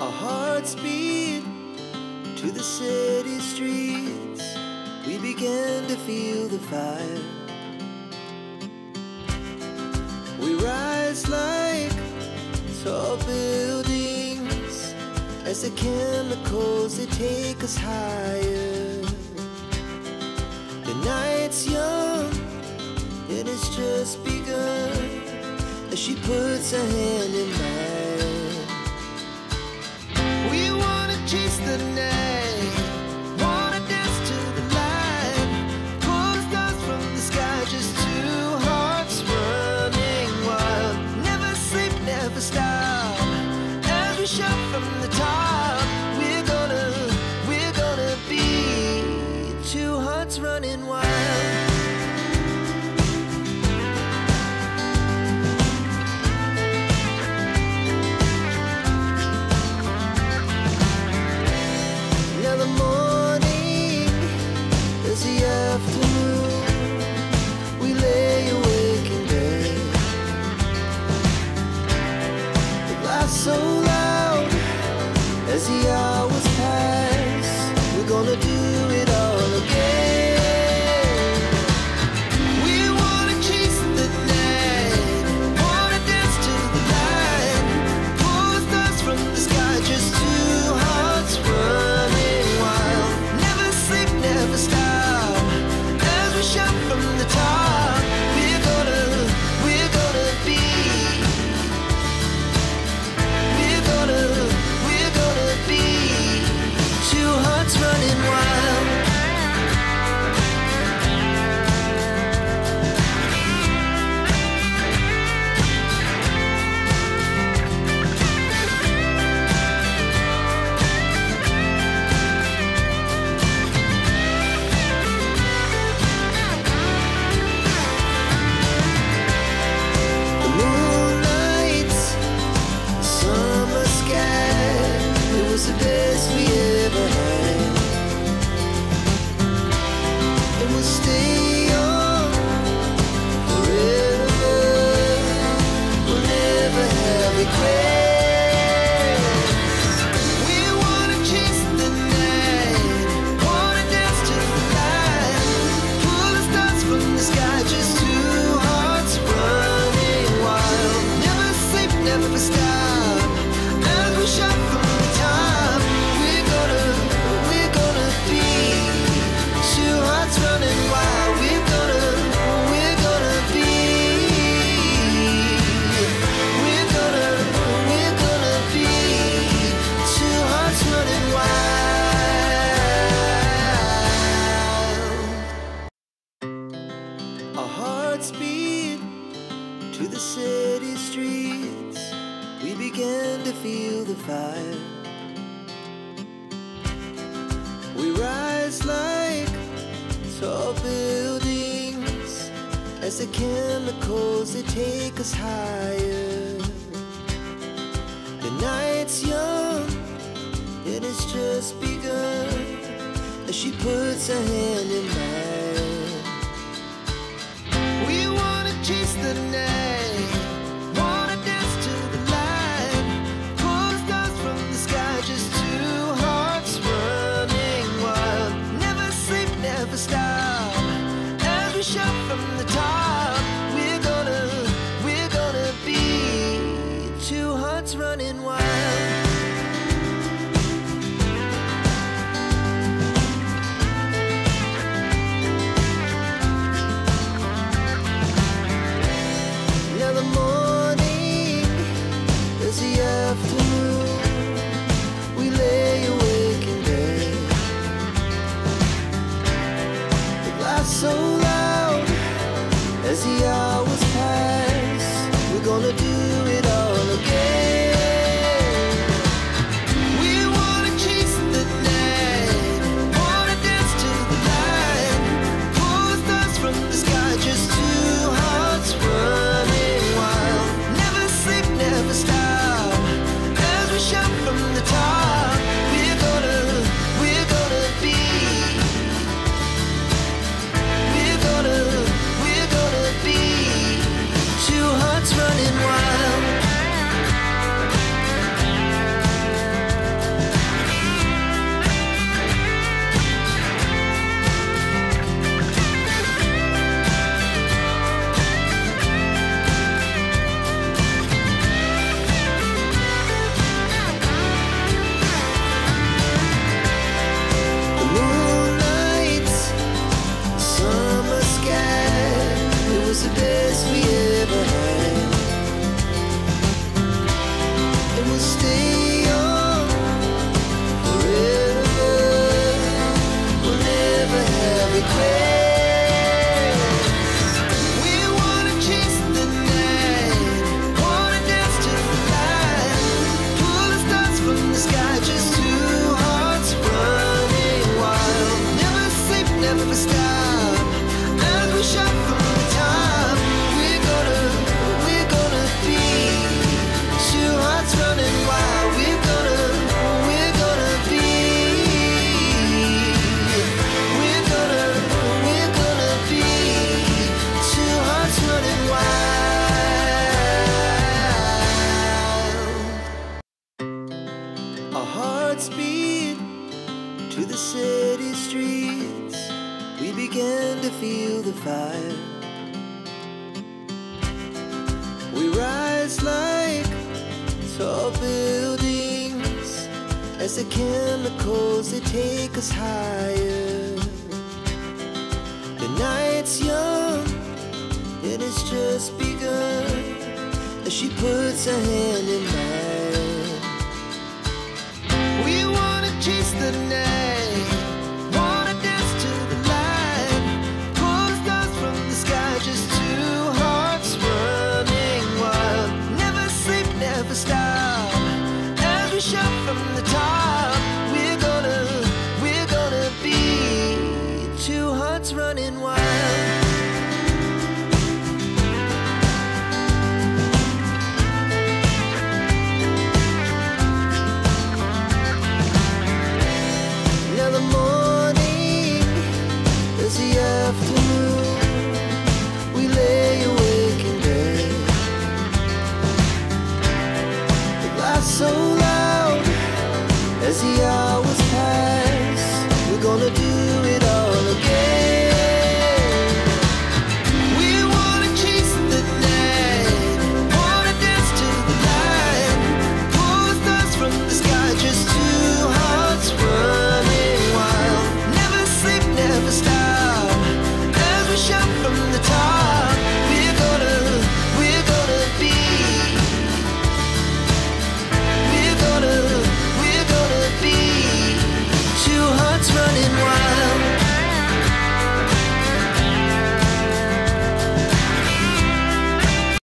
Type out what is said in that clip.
Our hearts beat to the city streets. We began to feel the fire. We rise like tall buildings as the chemicals, they take us higher. The night's young and it's just begun as she puts her hand in mine. We wanna chase the night, wanna dance to the light, pull the stars from the sky, just two hearts running wild. Never sleep, never stop, as we shout from the top. We're gonna be two hearts running wild. So loud as the hours pass, we're gonna do it all again. We wanna chase the night, wanna dance to the light, pull the stars from the sky, just two hearts running wild. Never sleep, never stop, as we shout from the top. We're gonna be two hearts running wild. The moonlight, the summer sky, it was the best we ever had. And we'll stay on forever. We'll never have regrets. We wanna chase the night, wanna dance to the light, pull the stars from the sky, just two hearts running wild. Never sleep, never stop, as we shout from the top. We're gonna be two hearts running wild. We're gonna be two hearts running wild. Our hearts beat to the city streets. We began to feel the fire. We rise like tall buildings as the chemicals, they take us higher. The night's young and it's just begun as she puts her hand in mine. We wanna chase the night, wanna dance to the light, pull the stars from the sky, just two hearts running wild. Never sleep, never stop, as we shout from the top. We're gonna be two hearts running wild. Now the morning is the afternoon. We lay awake in bed. The laugh so loud as the hours pass. We're gonna do it all again. We wanna chase the night, wanna dance to the light, pull the stars from the sky, just two hearts running wild. Never sleep, never stop, our hearts beat to the city streets. We began to feel the fire. We rise like tall buildings as the chemicals, they take us higher. The night's young and it's just begun as she puts her hand in mine. We wanna chase the night, wanna dance to the light, pull the stars from the sky, just two hearts running wild. Never sleep, never stop, as we shout from the top. We're gonna be two hearts running wild. We lay awake in bed. It laughs so loud as the hours